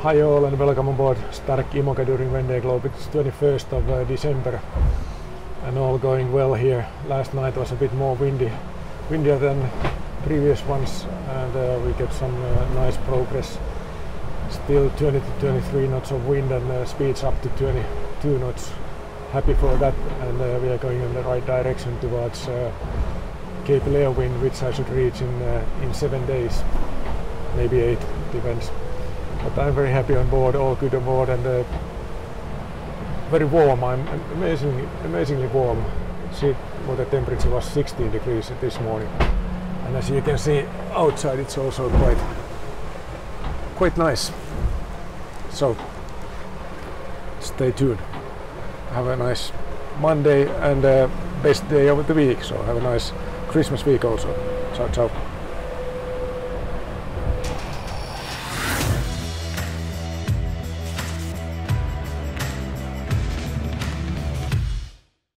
Hi all and welcome on board Stark IMOCA during Vendée Globe. It's 21st of December and all going well here. Last night was a bit more windier than previous ones, and we get some nice progress. Still 20 to 23 knots of wind and speeds up to 22 knots. Happy for that, and we are going in the right direction towards Cape Leeuwin, which I should reach in 7 days, maybe 8, depends. But I'm very happy on board, all good on board, and very warm. I'm amazingly warm. See what the temperature was 16 degrees this morning, and as you can see outside, it's also quite nice. So stay tuned. Have a nice Monday and best day of the week. So have a nice Christmas week also. Ciao, ciao.